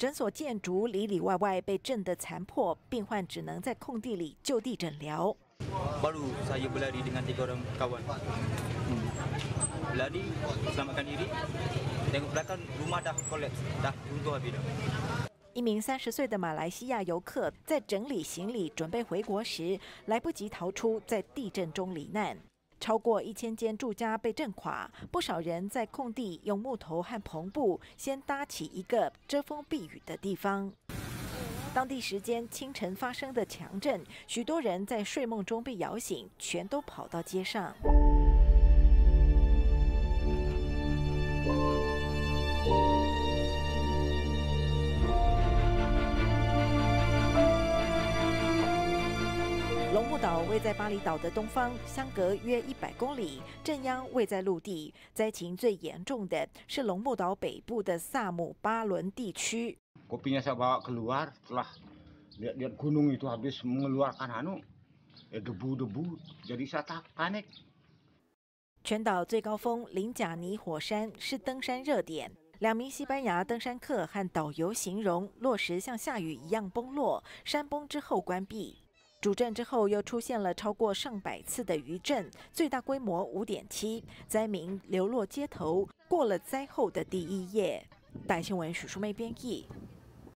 诊所建筑里里外外被震得残破，病患只能在空地里就地诊疗。 Baru saya berlari dengan 3 orang kawan. Berlari, selamatkan diri. Tengok belakang rumah dah kolaps, dah runtuh habis dah. 一名30岁的马来西亚游客在整理行李准备回国时，来不及逃出，在地震中罹难。超过1000间住家被震垮，不少人在空地用木头和篷布先搭起一个遮风避雨的地方。当地时间清晨发生的强震，许多人在睡梦中被摇醒，全都跑到街上。龙目岛位在巴厘岛的东方，相隔约100公里，震央位在陆地。灾情最严重的是龙目岛北部的萨姆巴伦地区。 Kopinya saya bawa keluar setelah lihat gunung itu habis mengeluarkan debu-debu, jadi saya panik。 全岛最高峰林贾尼火山是登山热点。2名西班牙登山客和导游形容落石像下雨一样崩落，山崩之后关闭。主震之后又出现了超过上百次的余震，最大规模5.7，灾民流落街头，过了灾后的第1夜。大新闻许淑妹编译。